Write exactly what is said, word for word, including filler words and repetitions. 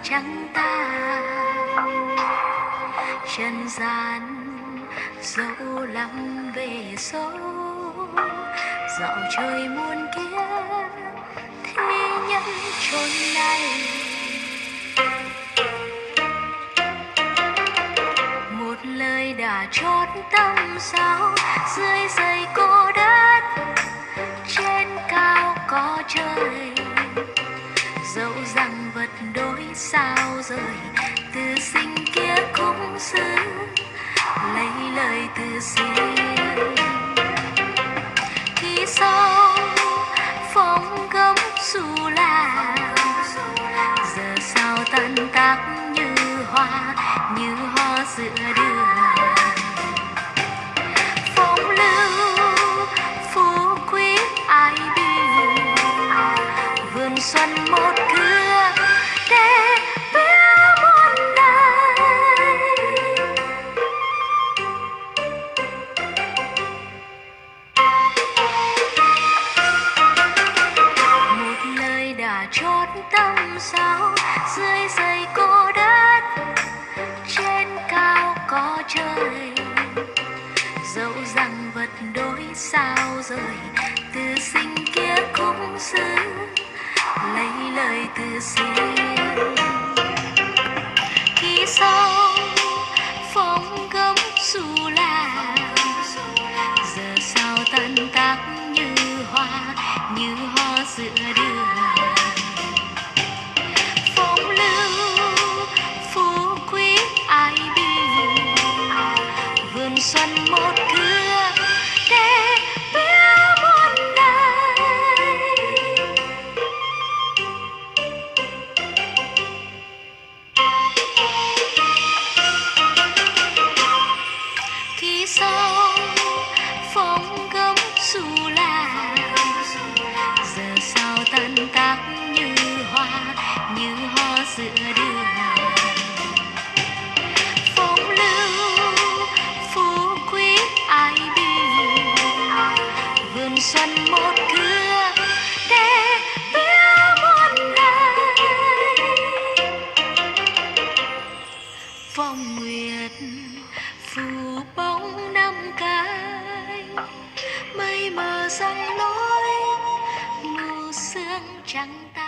trắng tay. Trần gian dẫu lắm về số, dạo trời muôn kia thế nhân chốn này. Một lời đã chót tâm sao dưới dây cô đất, trên cao có trời. Dẫu rằng vật đổi sao rời, từ sinh kia cũng xứ lấy lời từ sinh. Khi sau phong gấm dù là giờ sao tan tác như hoa, như hoa giữa đường. Phong lưu phú quý ai biết, vườn xuân một cưa để biết muôn đời. Một lời đã chót tâm sao dưới dây cô đất, trên cao có trời. Dẫu rằng vật đổi sao rời, từ sinh kia cũng xứ lấy lời từ sinh. Khi sau phong gấm dù là giờ sao tan tác như hoa, như hoa giữa đường. Phong lưu phú quý ai biết, vườn xuân một cưa để biết muôn đời. Khi sau phong gấm dù là giờ sao tan tác như hoa, như hoa giữa đường. Phong lưu phú quý ai biết, vườn xuân một cưa để biết muôn đời. Phong nguyệt phủ bóng năm cái, mây mờ răng lối mù sương trắng tay.